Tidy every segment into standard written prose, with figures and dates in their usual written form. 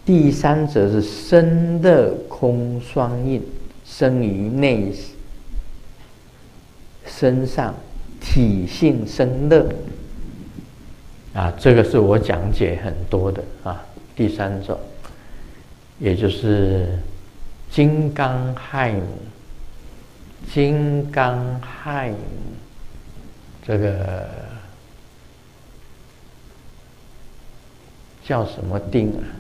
第三则是身乐空双印，生于内身上，体性生乐。这个是我讲解很多的第三种，也就是金刚亥母。金刚亥母，这个叫什么定啊？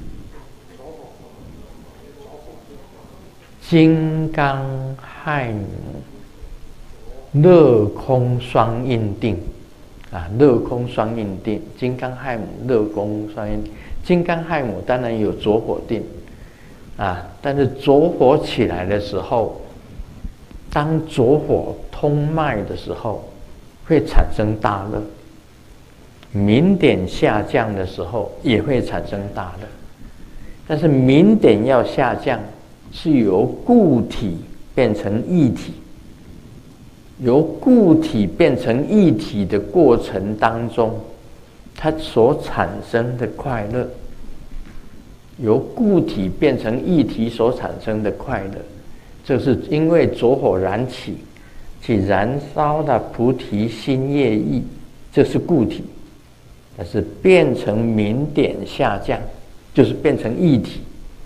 金刚亥母，乐空双印定乐空双印定，金刚亥母乐空双印定。金刚亥母当然有着火定但是着火起来的时候，当着火通脉的时候，会产生大乐；明点下降的时候，也会产生大乐。但是明点要下降，是由固体变成液体，由固体变成液体的过程当中，它所产生的快乐，由固体变成液体所产生的快乐，这是因为着火燃起，去燃烧的菩提心业意，这是固体。但是变成明点下降，就是变成液体。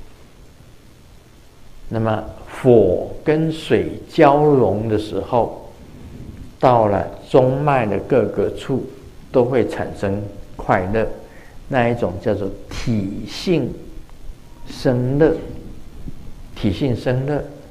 那么火跟水交融的时候，到了中脉的各个处都会产生快乐，那一种叫做体性生乐。体性生乐